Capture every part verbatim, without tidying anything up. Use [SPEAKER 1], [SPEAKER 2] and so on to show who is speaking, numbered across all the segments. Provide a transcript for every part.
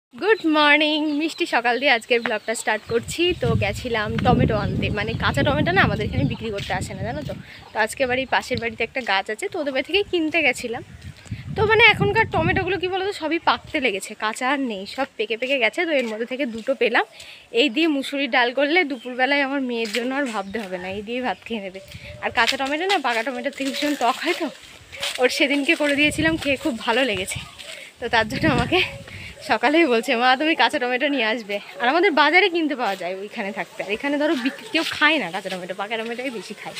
[SPEAKER 1] Good morning मिष्टि सकाल दिए आज के ब्लगटा स्टार्ट करছি তো গেছিলাম টমেটো আনতে মানে কাঁচা টমেটো না আমাদের এখানে বিক্রি করতে আসে না জানো তো তো আজকে বাড়ির পাশের বাড়িতে একটা গাছ আছে তো ওদের বাড়ি থেকে কিনতে গেছিলাম তো মানে এখনকার টমেটোগুলো কি বলতো সবই পাকতে লেগেছে কাঁচা আর নেই সব পেকে পেকে গেছে তো এর মধ্যে থেকে দুটো পেলাম এই দিয়ে মুসুরি ডাল করলে দুপুরবেলায় আমার মেয়ের জন্য আর ভাবতে হবে না এই দিয়ে ভাত খেয়ে নেবে আর কাঁচা টমেটো না পাকা টমেটোর থেকে ভীষণ টক হয় তো ওর সেদিনকে করে দিয়েছিলাম খেয়ে খুব ভালো লেগেছে তো তার জন্য আমাকে সকালেই বলছে মা তুমি কাঁচা টমেটো নিয়ে আসবে আর আমাদের বাজারে কিনতে পাওয়া যায় ওইখানে থাকতে আর এখানে ধরো কেউ খায় না কাঁচা টমেটো পাকা টমেটোই বেশি খায়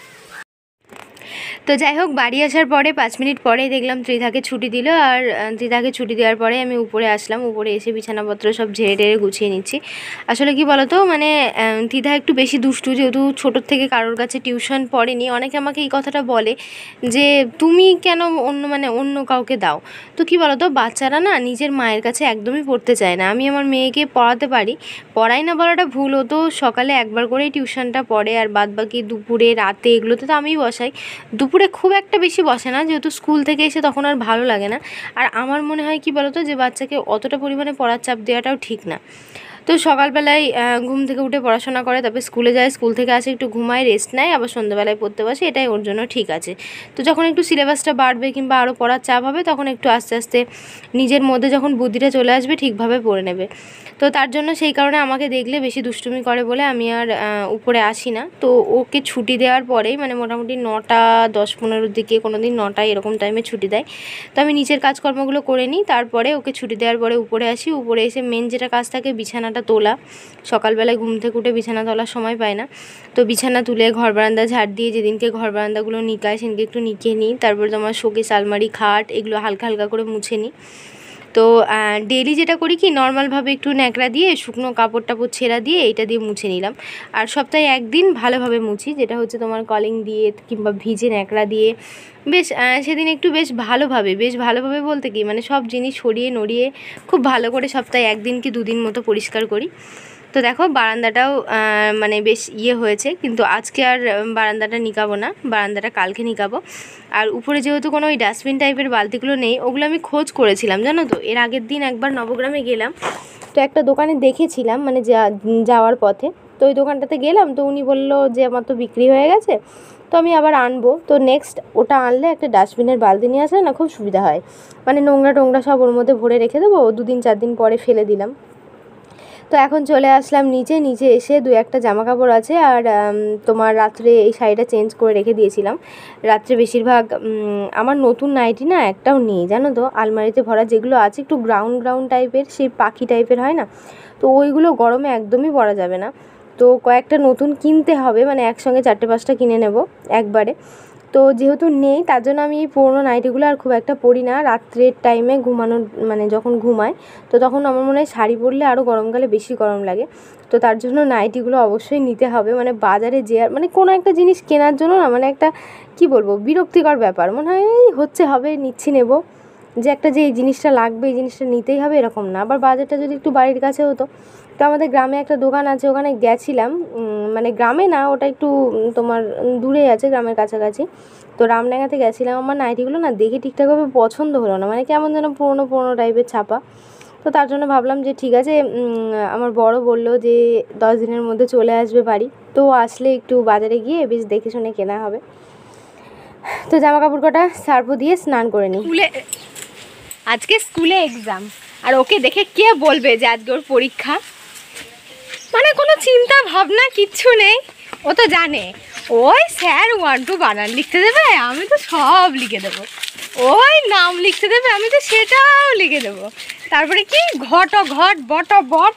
[SPEAKER 1] তো যাই হোক বাড়ি আসার পরে পাঁচ মিনিট পরেই দেখলাম ত্রিধাকে ছুটি দিল আর ত্রিধাকে ছুটি দেওয়ার পরে আমি উপরে আসলাম উপরে এসে বিছানাপত্র সব ঝেড়ে টেড়ে গুছিয়ে নিচ্ছি আসলে কি বলতো মানে ত্রিধা একটু বেশি দুষ্টু যেহেতু ছোটোর থেকে কারোর কাছে টিউশন পড়েনি অনেকে আমাকে এই কথাটা বলে যে তুমি কেন অন্য মানে অন্য কাউকে দাও তো কি বলতো বাচ্চারা না নিজের মায়ের কাছে একদমই পড়তে চায় না আমি আমার মেয়েকে পড়াতে পারি পড়াই না বলাটা ভুল হতো সকালে একবার করেই টিউশনটা পড়ে আর বাদ বাকি দুপুরে রাতে এগুলোতে তো আমিই বসাই দুপুরে খুব একটা বেশি বসে না যেহেতু স্কুল থেকে এসে তখন আর ভালো লাগে না আর আমার মনে হয় কি বলতো যে বাচ্চাকে অতটা পরিমাণে পড়ার চাপ দেওয়াটাও ঠিক না তো সকালবেলায় ঘুম থেকে উঠে পড়াশোনা করে তারপরে স্কুলে যায় স্কুল থেকে আসে একটু ঘুমায় রেস্ট নেয় আবার সন্ধ্যাবেলায় পড়তে বসে এটাই ওর জন্য ঠিক আছে তো যখন একটু সিলেবাসটা বাড়বে কিংবা আরও পড়ার চাপ হবে তখন একটু আস্তে আস্তে নিজের মধ্যে যখন বুদ্ধিটা চলে আসবে ঠিকভাবে পড়ে নেবে তো তার জন্য সেই কারণে আমাকে দেখলে বেশি দুষ্টুমি করে বলে আমি আর উপরে আসি না তো ওকে ছুটি দেওয়ার পরেই মানে মোটামুটি নটা দশ পনেরোর দিকে কোনো দিন নটায় এরকম টাইমে ছুটি দেয় তো আমি নিচের কাজকর্মগুলো করে নিই তারপরে ওকে ছুটি দেওয়ার পরে উপরে আসি উপরে এসে মেন যেটা কাজ থাকে বিছানাটা তোলা সকালবেলায় ঘুম থেকে উঠে বিছানা তোলার সময় পায় না তো বিছানা তুলে ঘর বারান্দা ঝাড় দিয়ে যেদিনকে ঘর বারান্দাগুলো নিকায় সেদিনকে একটু নিকে নিই তারপর তোমার শোকেস আলমারি খাট এগুলো হালকা হালকা করে মুছে নিই তো ডেলি যেটা করি কি নর্মালভাবে একটু ন্যাকড়া দিয়ে শুকনো কাপড় টাপড় ছেঁড়া দিয়ে এইটা দিয়ে মুছে নিলাম আর সপ্তাহে একদিন ভালোভাবে মুছি যেটা হচ্ছে তোমার কলিং দিয়ে কিংবা ভিজে ন্যাকড়া দিয়ে বেশ সেদিন একটু বেশ ভালোভাবে বেশ ভালোভাবে বলতে কি মানে সব জিনিস সরিয়ে নড়িয়ে খুব ভালো করে সপ্তাহে একদিন কি দুদিন মতো পরিষ্কার করি তো দেখো বারান্দাটাও মানে বেশ ইয়ে হয়েছে কিন্তু আজকে আর বারান্দাটা নিকাবো না বারান্দাটা কালকে নিকাবো আর উপরে যেহেতু কোনো ওই ডাস্টবিন টাইপের বালতিগুলো নেই ওগুলো আমি খোঁজ করেছিলাম জানো তো এর আগের দিন একবার নবগ্রামে গেলাম তো একটা দোকানে দেখেছিলাম মানে যাওয়ার পথে তো ওই দোকানটাতে গেলাম তো উনি বললো যে আমার তো বিক্রি হয়ে গেছে তো আমি আবার আনবো তো নেক্সট ওটা আনলে একটা ডাস্টবিনের বালতি নিয়ে আসলে না খুব সুবিধা হয় মানে নোংরা টোংরা সব ওর মধ্যে ভরে রেখে দেবো দুদিন চার দিন পরে ফেলে দিলাম তো এখন চলে আসলাম নিচে নিচে এসে দু একটা জামা কাপড় আছে আর তোমার রাত্রে এই শাড়িটা চেঞ্জ করে রেখে দিয়েছিলাম রাত্রে বেশিরভাগ আমার নতুন নাইটি না একটাও নেই জানো তো আলমারিতে ভরা যেগুলো আছে একটু গ্রাউন্ড গ্রাউন্ড টাইপের সেই পাখি টাইপের হয় না তো ওইগুলো গরমে একদমই পরা যাবে না তো কয়েকটা নতুন কিনতে হবে মানে একসঙ্গে চারটে পাঁচটা কিনে নেব একবারে তো যেহেতু নেই তার জন্য আমি এই পুরোনো নাইটিগুলো আর খুব একটা পরি না রাত্রের টাইমে ঘুমানোর মানে যখন ঘুমাই তো তখন আমার মনে হয় শাড়ি পরলে আরও গরমকালে বেশি গরম লাগে তো তার জন্য নাইটিগুলো অবশ্যই নিতে হবে মানে বাজারে যে আর মানে কোনো একটা জিনিস কেনার জন্য না মানে একটা কি বলবো বিরক্তিকর ব্যাপার মনে হয় হচ্ছে হবে নিচ্ছি নেব যে একটা যে এই জিনিসটা লাগবে এই জিনিসটা নিতেই হবে এরকম না আবার বাজারটা যদি একটু বাড়ির কাছে হতো তো আমাদের গ্রামে একটা দোকান আছে ওখানে গেছিলাম মানে গ্রামে না ওটা একটু তোমার দূরে আছে গ্রামের কাছাকাছি তো রামডাঙ্গাতে গেছিলাম আমার নাইটিগুলো না দেখে ঠিকঠাকভাবে পছন্দ হলো না মানে কেমন যেন পুরোনো পুরোনো টাইপের ছাপা তো তার জন্য ভাবলাম যে ঠিক আছে আমার বড় বললো যে দশ দিনের মধ্যে চলে আসবে বাড়ি তো আসলে একটু বাজারে গিয়ে বেশ দেখে শুনে কেনা হবে তো জামা কাপড় কটা সার্ফ দিয়ে স্নান করে নিই স্কুলে আজকে স্কুলে এক্সাম আর ওকে দেখে কে বলবে যে আজকে ওর পরীক্ষা মানে কোনো চিন্তা ভাবনা কিচ্ছু নেই ও তো জানে ওই স্যার ওয়ান টু বানান লিখতে দেবে আমি তো সব লিখে দেবো ওই নাম লিখতে দেবে আমি তো সেটাও লিখে দেবো তারপরে কি ঘট ঘট বট বট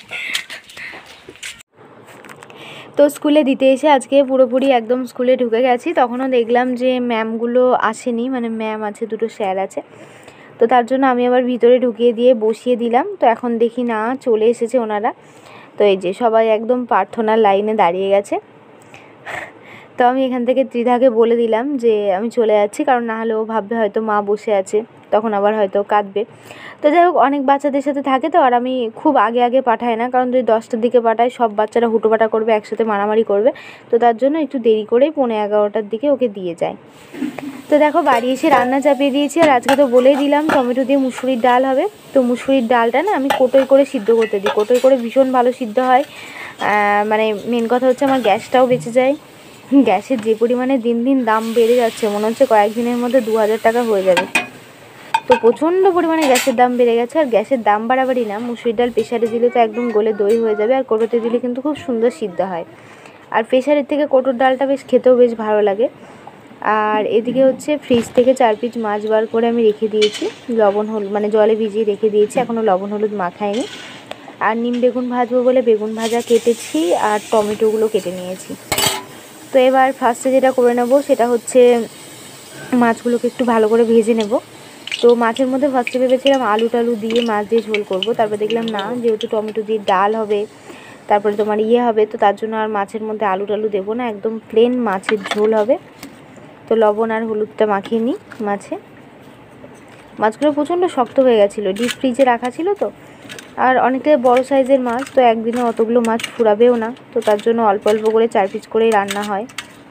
[SPEAKER 1] তো স্কুলে দিতে এসে আজকে পুরোপুরি একদম স্কুলে ঢুকে গেছি তখনও দেখলাম যে ম্যামগুলো আসেনি মানে ম্যাম আছে দুটো স্যার আছে তো তার জন্য আমি আবার ভিতরে ঢুকিয়ে দিয়ে বসিয়ে দিলাম তো এখন দেখি না চলে এসেছে ওনারা তো এই যে সবাই একদম প্রার্থনার লাইনে দাঁড়িয়ে গেছে তো আমি এখান থেকে ত্রিধাকে বলে দিলাম যে আমি চলে যাচ্ছি, কারণ না হলে ও ভাববে হয়তো মা বসে আছে, তখন আবার হয়তো কাঁদবে। তো যাই হোক, অনেক বাচ্চাদের সাথে থাকে তো, আর আমি খুব আগে আগে পাঠাই না, কারণ যদি দশটার দিকে পাঠাই সব বাচ্চারা হুটোপাটা করবে, একসাথে মারামারি করবে। তো তার জন্য একটু দেরি করেই পৌনে এগারোটার দিকে ওকে দিয়ে যায়। তো দেখো বাড়ি এসে রান্না চাপিয়ে দিয়েছি, আর আজকে তো বলেই দিলাম টমেটো দিয়ে মুসুরির ডাল হবে। তো মুসুরির ডালটা না আমি কোটোই করে সিদ্ধ করতে দিই, কোটোই করে ভীষণ ভালো সিদ্ধ হয়। মানে মেন কথা হচ্ছে আমার গ্যাসটাও বেঁচে যায়। গ্যাসের যে পরিমাণে দিন দিন দাম বেড়ে যাচ্ছে, মনে হচ্ছে কয়েকদিনের মধ্যে দু হাজার টাকা হয়ে যাবে। তো প্রচণ্ড পরিমাণে গ্যাসের দাম বেড়ে গেছে, আর গ্যাসের দাম বাড়াবাড়ি না, মুসুরির ডাল প্রেশারে দিলে তো একদম গলে দই হয়ে যাবে, আর কোটোতে দিলে কিন্তু খুব সুন্দর সিদ্ধ হয়। আর প্রেশারের থেকে কোটোর ডালটা বেশ খেতেও বেশ ভালো লাগে। আর এদিকে হচ্ছে ফ্রিজ থেকে চার পিস মাছ বার করে আমি রেখে দিয়েছি, লবণ হলুদ মানে জলে ভিজিয়ে রেখে দিয়েছি, এখনও লবণ হলুদ মাখাইনি। আর নিম বেগুন ভাজবো বলে বেগুন ভাজা কেটেছি, আর টমেটোগুলো কেটে নিয়েছি। তো এবার ফার্স্টে যেটা করে নেব সেটা হচ্ছে মাছগুলোকে একটু ভালো করে ভেজে নেব। তো মাছের মধ্যে ফার্স্টে ভেবেছিলাম আলু টালু দিয়ে মাছ দিয়ে ঝোল করব, তারপর দেখলাম না, যেহেতু টমেটো দিয়ে ডাল হবে, তারপরে তোমার ইয়ে হবে, তো তার জন্য আর মাছের মধ্যে আলু টালু দেবো না, একদম প্লেন মাছের ঝোল হবে। তো লবণ আর হলুদটা মাখিয়ে নিই মাছে। মাছগুলো প্রচণ্ড শক্ত হয়ে গেছিলো, ডিপ ফ্রিজে রাখা ছিল তো, আর অনেকটা বড় সাইজের মাছ, তো একদিনে অতগুলো মাছ ফুরাবেও না, তো তার জন্য অল্প অল্প করে চার পিস করেই রান্না হয়।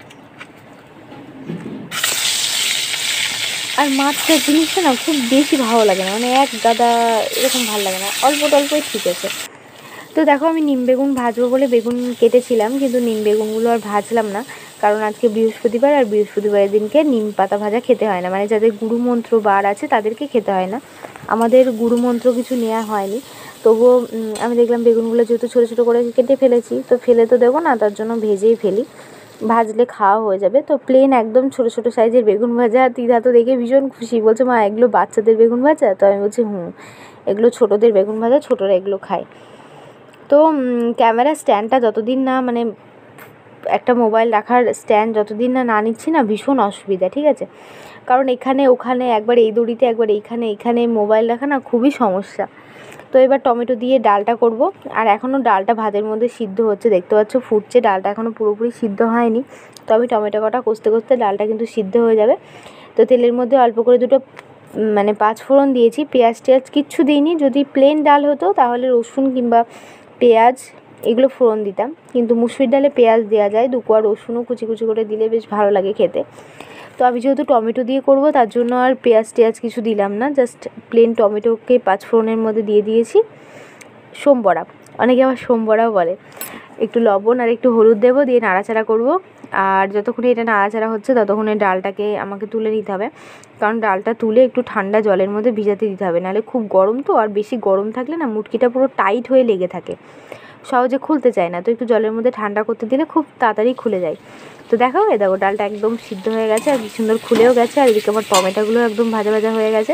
[SPEAKER 1] আর মাছটা জিনিসটা না খুব বেশি ভালো লাগে না, মানে এক গাদা এরকম ভালো লাগে না, অল্প অল্পই ঠিক আছে। তো দেখো আমি নিম বেগুন ভাজবো বলে বেগুন কেটেছিলাম, কিন্তু নিম বেগুনগুলো আর ভাজলাম না, কারণ আজকে বৃহস্পতিবার, আর বৃহস্পতিবারের দিনকে নিম পাতা ভাজা খেতে হয় না, মানে যাদের গুরুমন্ত্র বার আছে তাদেরকে খেতে হয় না। আমাদের গুরুমন্ত্র কিছু নেওয়া হয়নি, তবুও আমি দেখলাম বেগুনগুলো যেহেতু ছোটো ছোটো করে কেটে ফেলেছি, তো ফেলে তো দেবো না, তার জন্য ভেজেই ফেলি, ভাজলে খাওয়া হয়ে যাবে। তো প্লেন একদম ছোটো ছোটো সাইজের বেগুন ভাজা, দিদা তো দেখে ভীষণ খুশি, বলছে মা এগুলো বাচ্চাদের বেগুন ভাজা? তো আমি বলছি হুম, এগুলো ছোটোদের বেগুন ভাজা, ছোটোরা এগুলো খায়। তো ক্যামেরা স্ট্যান্ডটা যতদিন না, মানে একটা মোবাইল রাখার স্ট্যান্ড যতদিন না না নিচ্ছি না, ভীষণ অসুবিধা, ঠিক আছে, কারণ এখানে ওখানে একবার এই দড়িতে একবার এইখানে এইখানে মোবাইল রাখা না খুবই সমস্যা। তো এবার টমেটো দিয়ে ডালটা করব, আর এখনও ডালটা ভাতের মধ্যে সিদ্ধ হচ্ছে, দেখতে পাচ্ছ ফুটছে, ডালটা এখনও পুরোপুরি সিদ্ধ হয়নি। তো আমি টমেটো কটা কষতে কষতে ডালটা কিন্তু সিদ্ধ হয়ে যাবে। তো তেলের মধ্যে অল্প করে দুটো মানে পাঁচ ফোড়ন দিয়েছি, পেঁয়াজ টেয়াজ কিচ্ছু দিইনি। যদি প্লেন ডাল হতো তাহলে রসুন কিংবা পেঁয়াজ এগুলো ফোড়ন দিতাম, কিন্তু মুসুরির ডালে পেঁয়াজ দেওয়া যায়, দু কোয়া রসুনও কুচি কুচি করে দিলে বেশ ভালো লাগে খেতে। তো আমি যেহেতু টমেটো দিয়ে করব, তার জন্য আর পেঁয়াজ টেয়াজ কিছু দিলাম না, জাস্ট প্লেন টমেটোকে পাঁচ ফোড়নের মধ্যে দিয়ে দিয়েছি। সোমবড়া, অনেকে আবার সোমবড়াও বলে। একটু লবণ আর একটু হলুদ দেবো, দিয়ে নাড়াচাড়া করব। আর যতক্ষণে এটা নাড়াচাড়া হচ্ছে ততক্ষণে ডালটাকে আমাকে তুলে নিতে হবে, কারণ ডালটা তুলে একটু ঠান্ডা জলের মধ্যে ভিজাতে দিতে হবে, নাহলে খুব গরম তো, আর বেশি গরম থাকলে না মুটকিটা পুরো টাইট হয়ে লেগে থাকে, সহজে খুলতে চায় না। তো একটু জলের মধ্যে ঠান্ডা করতে দিলে খুব তাড়াতাড়ি খুলে যায়। তো দেখো এ দেখো ডালটা একদম সিদ্ধ হয়ে গেছে, আর কি সুন্দর খুলেও গেছে, আর এদিকে আমার টমেটোগুলো একদম ভাজা ভাজা হয়ে গেছে।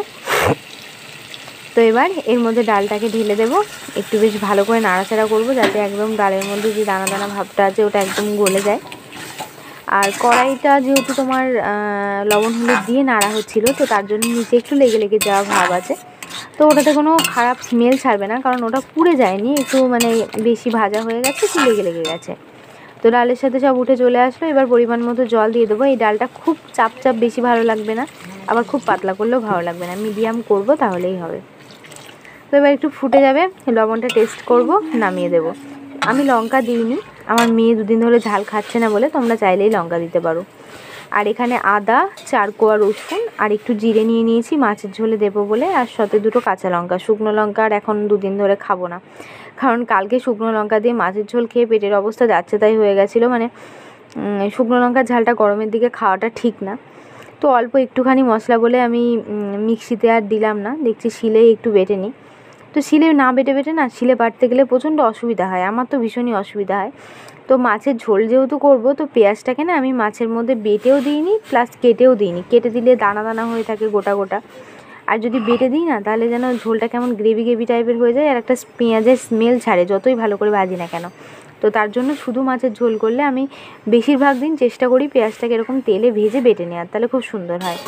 [SPEAKER 1] তো এবার এর মধ্যে ডালটাকে ঢেলে দেবো, একটু বেশ ভালো করে নাড়াচাড়া করব, যাতে একদম ডালের মধ্যে যে দানা দানা ভাবটা আছে ওটা একদম গলে যায়। আর কড়াইটা যেহেতু তোমার লবণ হলুদ দিয়ে নাড়া হচ্ছিলো, তো তার জন্য নিচে একটু লেগে লেগে যাওয়া ভাব আছে। তো ওটাতে কোনো খারাপ স্মেল ছাড়বে না, কারণ ওটা পুড়ে যায়নি, একটু মানে বেশি ভাজা হয়ে গেছে, একটু লেগে লেগে গেছে। তো ডালের সাথে সব উঠে চলে আসলো, এবার পরিমাণ মতো জল দিয়ে দেবো। এই ডালটা খুব চাপ চাপ বেশি ভালো লাগবে না, আবার খুব পাতলা করলেও ভালো লাগবে না, মিডিয়াম করব তাহলেই হবে। তো এবার একটু ফুটে যাবে, লবণটা টেস্ট করব, নামিয়ে দেব। আমি লঙ্কা দিইনি, আমার মেয়ে দুদিন ধরে ঝাল খাচ্ছে না বলে, তোমরা চাইলেই লঙ্কা দিতে পারো। আর এখানে আদা, চার কোয়া রসুন আর একটু জিরে নিয়ে নিয়েছি মাছের ঝোলে দেবো বলে, আর সাথে দুটো কাঁচা লঙ্কা। শুকনো লঙ্কা আর এখন দুদিন ধরে খাবো না, কারণ কালকে শুকনো লঙ্কা দিয়ে মাছের ঝোল খেয়ে পেটের অবস্থা যাচ্ছে তাই হয়ে গেছিলো, মানে শুকনো লঙ্কার ঝালটা গরমের দিকে খাওয়াটা ঠিক না। তো অল্প একটুখানি মশলা বলে আমি মিক্সিতে আর দিলাম না, দেখছি শিলেই একটু বেটে নিই। তো শিলে না বেটে বেটে না, শিলে বাটতে গেলে প্রচণ্ড অসুবিধা হয়, আমার তো ভীষণই অসুবিধা হয়। তো মাছের ঝোল যেহেতু করবো, তো পেঁয়াজটাকে না আমি মাছের মধ্যে বেটেও দিইনি, প্লাস কেটেও দিইনি, কেটে দিলে দানা দানা হয়ে থাকে গোটা গোটা, আর যদি বেটে দিই না তাহলে যেন ঝোলটা কেমন গ্রেভি গ্রেভি টাইপের হয়ে যায়, আর একটা পেঁয়াজের স্মেল ছাড়ে যতই ভালো করে ভাজি না কেন। তো তার জন্য শুধু মাছের ঝোল করলে আমি বেশিরভাগ দিন চেষ্টা করি পেঁয়াজটাকে এরকম তেলে ভেজে বেটে নেওয়ার, তাহলে খুব সুন্দর হয়।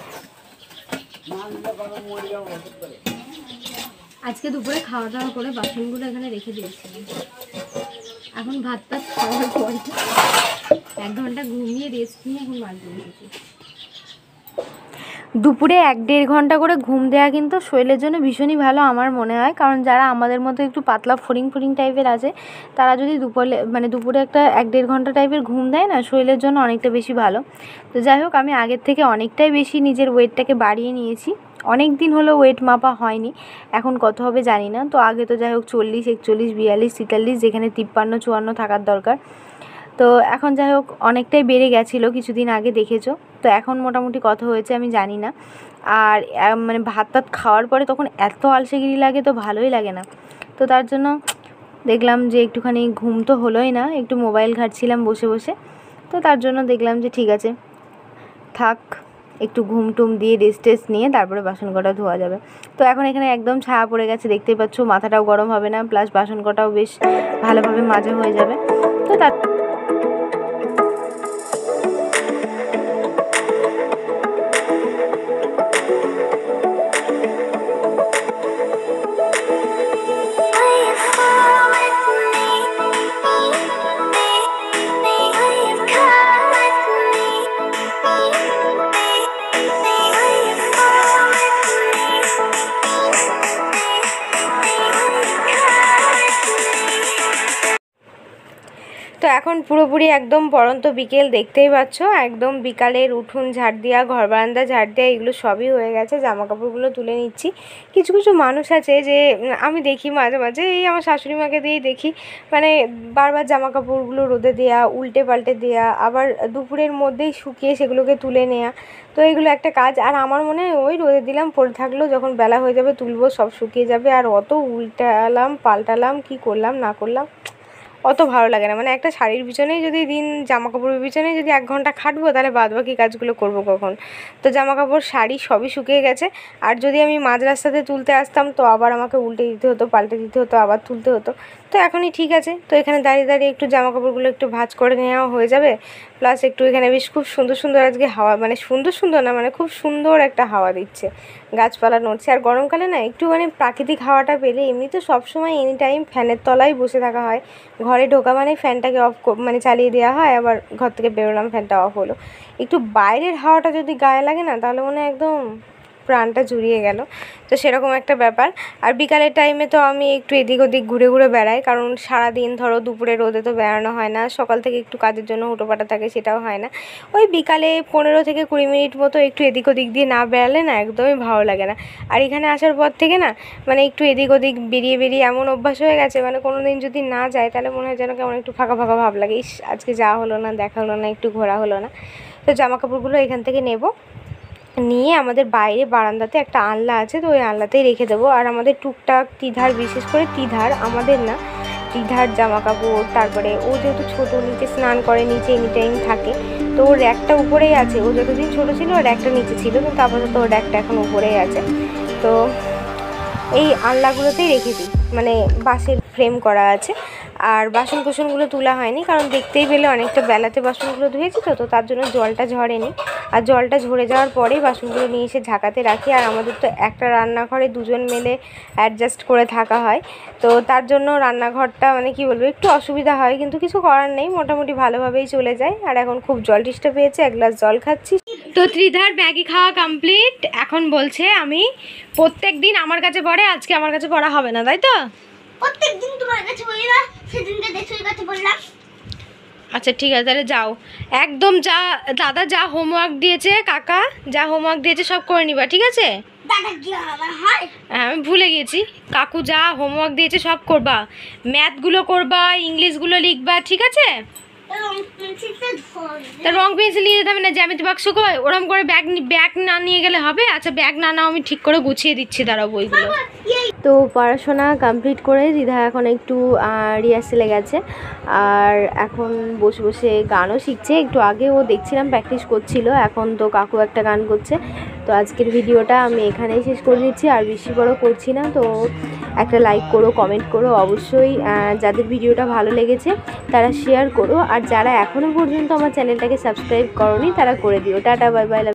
[SPEAKER 1] আজকে দুপুরে খাওয়া দাওয়া করে বাসনগুলো এখানে রেখে দিয়েছিলাম, এখন ভাত টাত খাওয়ার পরে এক ঘন্টা ঘুমিয়ে রেস্ট নিয়ে এখন বাড়ি এসেছি। দুপুরে এক দেড় ঘন্টা করে ঘুম দেওয়া কিন্তু শরীরের জন্য ভীষণই ভালো আমার মনে হয়, কারণ যারা আমাদের মতো একটু পাতলা ফড়িং ফড়িং টাইপের আছে তারা যদি দুপুরে মানে দুপুরে একটা এক দেড় ঘন্টা টাইপের ঘুম দেয় না শরীরের জন্য অনেকটা বেশি ভালো। তো যাই হোক, আমি আগের থেকে অনেকটাই বেশি নিজের ওয়েটটাকে বাড়িয়ে নিয়েছি। অনেক দিন হলো ওয়েট মাপা হয়নি, এখন কত হবে জানি না। তো আগে তো যাই হোক চল্লিশ একচল্লিশ বিয়াল্লিশ তেতাল্লিশ যেখানে তিপ্পান্ন চুয়ান্ন থাকার দরকার, তো এখন যাই হোক অনেকটাই বেড়ে গেছিলো কিছুদিন আগে দেখেছো। তো এখন মোটামুটি কত হয়েছে আমি জানি না। আর মানে ভাত টাত খাওয়ার পরে তখন এত আলসেগিরি লাগে, তো ভালোই লাগে না। তো তার জন্য দেখলাম যে একটুখানি ঘুম তো হলোই না, একটু মোবাইল ঘাঁটছিলাম বসে বসে। তো তার জন্য দেখলাম যে ঠিক আছে থাক, একটু ঘুম টুম দিয়ে রেস্ট টেস্ট নিয়ে তারপরে বাসন কটা ধোয়া যাবে। তো এখন এখানে একদম ছায়া পড়ে গেছে দেখতেই পাচ্ছ, মাথাটাও গরম হবে না, প্লাস বাসন কটাও বেশ ভালোভাবে মাজা হয়ে যাবে। তো তার তো এখন পুরোপুরি একদম পড়ন্ত বিকেল দেখতেই পাচ্ছ, একদম বিকালের উঠোন ঝাড় দেওয়া, ঘর বারান্দা ঝাড় দেওয়া, এগুলো সবই হয়ে গেছে। জামা কাপড়গুলো তুলে নিচ্ছি। কিছু কিছু মানুষ আছে যে আমি দেখি মাঝে মাঝে, এই আমার শাশুড়ি মাকে দিয়েই দেখি, মানে বারবার জামা কাপড়গুলো রোদে দেওয়া, উল্টে পাল্টে দেওয়া, আবার দুপুরের মধ্যেই শুকিয়ে সেগুলোকে তুলে নেওয়া। তো এগুলো একটা কাজ। আর আমার মনে হয় ওই রোদে দিলাম পড়ে থাকলো, যখন বেলা হয়ে যাবে তুলবো, সব শুকিয়ে যাবে। আর অত উল্টালাম পাল্টালাম কি করলাম না করলাম অত ভালো লাগে না। মানে একটা শাড়ির পিছনেই যদি দিন, জামা কাপড়ের পিছনেই যদি এক ঘন্টা খাটবো, তাহলে বাদ বাকি কাজগুলো করবো কখন? তো জামা কাপড় শাড়ি সবই শুকিয়ে গেছে। আর যদি আমি মাঝ রাস্তাতে তুলতে আসতাম তো আবার আমাকে উল্টে দিতে হতো, পাল্টে দিতে হতো, আবার তুলতে হতো। তো এখনই ঠিক আছে। তো এখানে দাঁড়িয়ে দাঁড়িয়ে একটু জামা কাপড়গুলো একটু ভাঁজ করে নেওয়া হয়ে যাবে। প্লাস একটু এখানে বেশ খুব সুন্দর সুন্দর আজকে হাওয়া, মানে সুন্দর সুন্দর না মানে খুব সুন্দর একটা হাওয়া দিচ্ছে, গাছপালা নড়ছে। আর গরমকালে না একটু মানে প্রাকৃতিক হাওয়াটা পেলে, এমনি তো সবসময় এনি টাইম ফ্যানের তলায় বসে থাকা হয়। ঘরে ঢোকা মানে ফ্যানটাকে অফ মানে চালিয়ে দেওয়া হয়, আবার ঘর থেকে বেরোলাম ফ্যানটা অফ হলো। একটু বাইরের হাওয়াটা যদি গায়ে লাগে না, তাহলে মনে হয় একদম প্রাণটা জুড়িয়ে গেল। তো সেরকম একটা ব্যাপার। আর বিকালের টাইমে তো আমি একটু এদিক ওদিক ঘুরে ঘুরে বেড়াই, কারণ সারাদিন ধরো দুপুরে রোদে তো বেড়ানো হয় না, সকাল থেকে একটু কাজের জন্য হুটোপাটা থাকে, সেটাও হয় না। ওই বিকালে পনেরো থেকে কুড়ি মিনিট মতো একটু এদিক ওদিক দিয়ে না বেড়ালে না একদমই ভালো লাগে না। আর এখানে আসার পর থেকে না মানে একটু এদিক ওদিক বেরিয়ে বেরিয়ে এমন অভ্যাস হয়ে গেছে, মানে কোনো দিন যদি না যায় তাহলে মনে হয় যেন কেমন একটু ফাঁকা ফাঁকা ভাব লাগে, ইস আজকে যাওয়া হলো না, দেখা হলো না, একটু ঘোরা হলো না। তো জামা কাপড়গুলো এখান থেকে নেব, নিয়ে আমাদের বাইরে বারান্দাতে একটা আনলা আছে, তো ওই আনলাতেই রেখে দেবো। আর আমাদের টুকটাক তিধার, বিশেষ করে তিধার, আমাদের না তিধার জামা কাপড়, তারপরে ও যেহেতু ছোটো নিচে স্নান করে, নিচে এনি টাইম থাকে, তো ওর র্যাকটা উপরেই আছে। ও যতদিন ছোটো ছিল ওর র্যাকটা নিচে ছিল, কিন্তু আপাতত ওর র্যাকটা এখন উপরেই আছে। তো এই আনলাগুলোতেই রেখে দিই, মানে বাঁশের ফ্রেম করা আছে। আর বাসন কোসনগুলো তোলা হয়নি, কারণ দেখতেই পেলে অনেকটা বেলাতে বাসনগুলো ধুয়েছি, তো তো তার জন্য জলটা ঝরেনি। আর জলটা ঝরে যাওয়ার পরেই বাসনগুলো নিয়ে এসে ঝাঁকাতে রাখি। আর আমাদের তো একটা রান্নাঘরে দুজন মিলে অ্যাডজাস্ট করে থাকা হয়, তো তার জন্য রান্নাঘরটা মানে কি বলবো একটু অসুবিধা হয়, কিন্তু কিছু করার নেই, মোটামুটি ভালোভাবেই চলে যায়। আর এখন খুব জল তেষ্টা পেয়েছে, এক গ্লাস জল খাচ্ছি। তো ত্রিধার ম্যাগি খাওয়া কমপ্লিট। এখন বলছে আমি প্রত্যেক দিন আমার কাছে পড়ে, আজকে আমার কাছে পড়া হবে না, তাই তো?
[SPEAKER 2] প্রত্যেক দিন তোমার কাছে বলি না, সেদিনকে দেখছই কাছে বললাম।
[SPEAKER 1] আচ্ছা ঠিক আছে, তাহলে যাও একদম, যা দাদা যা হোমওয়ার্ক দিয়েছে, কাকা যা হোমওয়ার্ক দিয়েছে সব করে নিবা, ঠিক আছে?
[SPEAKER 2] দাদা কি আমার হয়?
[SPEAKER 1] হ্যাঁ আমি ভুলে গেছি, কাকু যা হোমওয়ার্ক দিয়েছে সব করবা, ম্যাথগুলো করবা, ইংলিশগুলো লিখবা, ঠিক আছে? তা রং পেন্সিল নিয়ে যেতে হবে না, জ্যামিতি বাক্স কই ওরম করে ব্যাগ ব্যাগ না নিয়ে গেলে হবে? আচ্ছা ব্যাগ না নাও, আমি ঠিক করে গুছিয়ে দিচ্ছি, দাঁড়াও বইগুলো। তো পড়াশোনা কমপ্লিট করে দিদা এখন একটু রিহার্সেলে গেছে, আর এখন বসে বসে গানও শিখছে। একটু আগে ও দেখছিলাম প্র্যাকটিস করছিল, এখন তো কাকু একটা গান করছে। তো আজকের ভিডিওটা আমি এখানেই শেষ করে দিচ্ছি, আর বেশি বড় করছি না। তো একটা লাইক করো, কমেন্ট করো অবশ্যই, যাদের ভিডিওটা ভালো লেগেছে তারা শেয়ার করো, আর যারা এখনও পর্যন্ত আমার চ্যানেলটাকে সাবস্ক্রাইব করোনি তারা করে দিও। Tata, bye by.